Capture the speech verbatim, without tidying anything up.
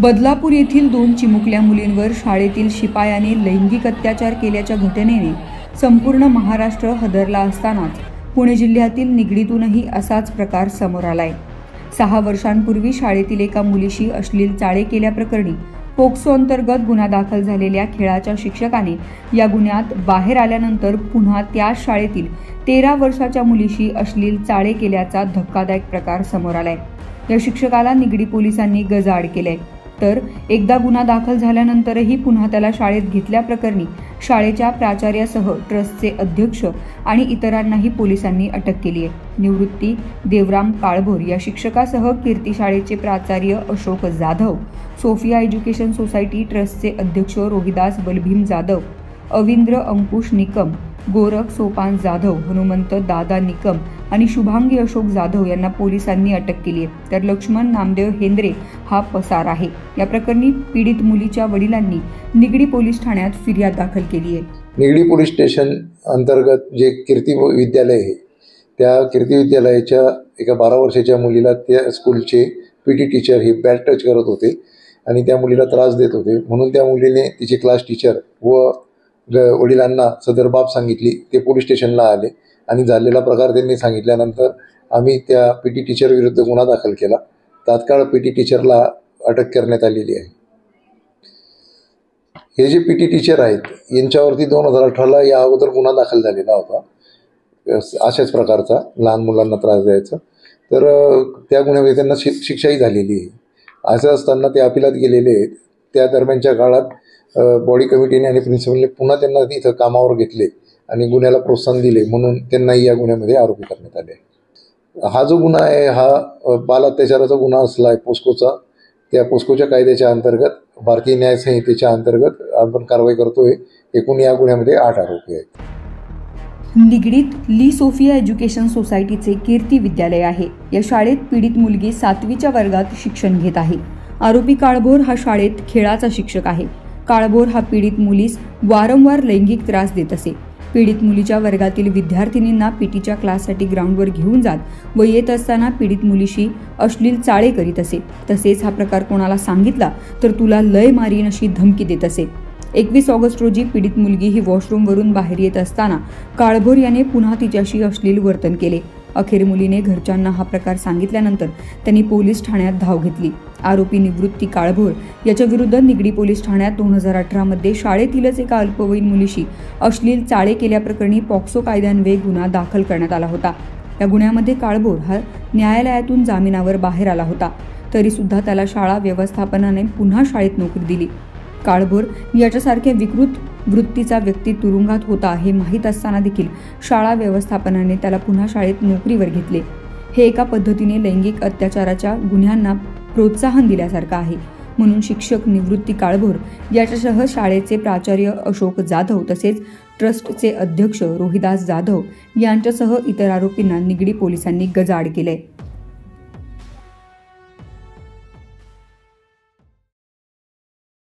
बदलापूर येथील दोन चिमुकल्या मुलींवर शाळेतील शिपायाने लैंगिक अत्याचार केल्याच्या घटनेने संपूर्ण महाराष्ट्र हादरला असतानाच पुणे जिल्ह्यातील निगडीतूनही असाच प्रकार समोर आलाय। सहा वर्षांपूर्वी शाळेतील एका मुलीशी अश्लील चाळे केल्याप्रकरणी पोक्सो अंतर्गत गुन्हा दाखल झालेल्या खेळाच्या शिक्षकाने या गुन्ह्यात बाहेर आल्यानंतर पुन्हा त्याच शाळेतील तेरा वर्षाच्या मुलीशी अश्लील चाळे केल्याचा धक्कादायक प्रकार समोर आलाय। या शिक्षकाला निगडी पोलिसांनी गजाआड केलंय, तर एकदा गुन्हा दाखल झाल्यानंतरही पुन्हा त्याला शाळेत घेतल्याप्रकरणी शाळेच्या प्राचार्यासह ट्रस्टचे अध्यक्ष आणि इतरांनाही पोलिसांनी अटक केली आहे। निवृत्ती देवराम काळभोर या शिक्षकासह कीर्ती शाळेचे प्राचार्य Ashok Jadhav, Sophia education society ट्रस्टचे अध्यक्ष रोहिदास बलभीम जाधव, अविंद्र अंकुश निकम, गोरख सोपान जाधव, हनुमंत दादा निकम आणि शुभांगी अशोक जाधव यांना पोलिसांनी अटक केली आहे। तर लक्ष्मण नामदेव हेंद्रे हा पसार आहे। या प्रकरणी पीडित मुलीच्या वडिलांनी निगडी पोलीस ठाण्यात फिर्याद दाखल केली आहे। निगडी पोलीस स्टेशन अंतर्गत जे कीर्ती विद्यालय आहे, त्या कीर्ती विद्यालयाच्या एका बारा वर्षाच्या मुलीला त्या स्कूलचे पीटी टीचर हे बॅट टच करत होते आणि त्या मुलीला त्रास देत होते, म्हणून त्या मुलीने तिचे क्लास टीचर व वडिलांना सदर बाब सांगितली। ते पोलीस स्टेशनला आले आणि झालेला प्रकार त्यांनी सांगितल्यानंतर आम्ही त्या पीटी टीचर विरुद्ध गुन्हा दाखल केला। तात्काळ पीटी टीचरला अटक करण्यात आलेली आहे। हे जे पीटी टीचर आहेत यांच्यावरती दोन हजार अठराला या अगोदर गुन्हा दाखल झालेला होता अशाच प्रकारचा, लहान मुलांना त्रास द्यायचा, तर त्या गुन्ह्यामध्ये त्यांना शिक्षाही झालेली आहे। असं असताना ते अपिलात गेलेले आहेत। त्या दरम्यानच्या काळात बॉडी कमिटीने आणि प्रिन्सिपलने पुन्हा त्यांना इथं कामावर घेतले आणि गुन्ह्याला प्रोत्साहन दिले, म्हणून त्यांनाही या गुन्ह्यामध्ये आरोपी करण्यात आले। हा जो गुन्हा आहे हा बाल अत्याचाराचा गुन्हा असला आहे पोस्कोचा। त्या पोस्कोच्या कायद्याच्या अंतर्गत भारतीय न्याय संहितेच्या अंतर्गत आपण कारवाई करतोय। एकूण या गुन्ह्यामध्ये आठ आरोपी आहेत। निगडीत ली सोफिया एज्युकेशन सोसायटीचे कीर्ती विद्यालय आहे। या शाळेत पीडित मुलगी सातवीच्या वर्गात शिक्षण घेत आहे। आरोपी काळभोर हा शाळेत खेळाचा शिक्षक आहे। काळभोर हा पीडित मुलीस वारंवार लैंगिक त्रास देत असे। पीडित मुलीच्या वर्गातील विद्यार्थिनींना पीटीच्या क्लाससाठी ग्राउंडवर घेऊन जात व येत असताना पीडित मुलीशी अश्लील चाळे करीत असे। तसेच हा प्रकार कोणाला सांगितला तर तुला लय मारीन अशी धमकी देत असे। एकवीस ऑगस्ट रोजी पीडित मुलगी ही वॉशरूमवरून बाहेर येत असताना काळभोर याने पुन्हा तिच्याशी अश्लील वर्तन केले। अखेर मुलीने घरच्यांना हा प्रकार सांगितल्यानंतर त्यांनी पोलीस ठाण्यात धाव घेतली। आरोपी निवृत्ती काळभोर याच्या विरुद्ध निगडी पोलीस ठाण्यात दोन हजार अठरा मध्ये शाळेतीलच एका अल्पवयीन मुलीशी अश्लील चाळे केल्याप्रकरणी पॉक्सो कायद्यान्वये गुन्हा दाखल करण्यात आला होता। या गुन्ह्यामध्ये काळभोर हा न्यायालयातून जामिनावर बाहेर आला होता, तरी सुद्धा त्याला शाळा व्यवस्थापनाने पुन्हा शाळेत नोकरी दिली। काळभोर याच्यासारख्या विकृत वृत्तीचा व्यक्ती तुरुंगात होता हे माहीत असताना देखील शाळा व्यवस्थापनाने त्याला पुन्हा शाळेत नोकरीवर घेतले। हे एका पद्धतीने लैंगिक अत्याचाराच्या गुन्ह्यांना प्रोत्साहन दिल्यासारखं आहे। म्हणून शिक्षक निवृत्ती काळभोर याच्यासह शाळेचे प्राचार्य अशोक जाधव तसेच ट्रस्टचे अध्यक्ष रोहिदास जाधव यांच्यासह इतर आरोपींना निगडी पोलिसांनी गजाआड केले।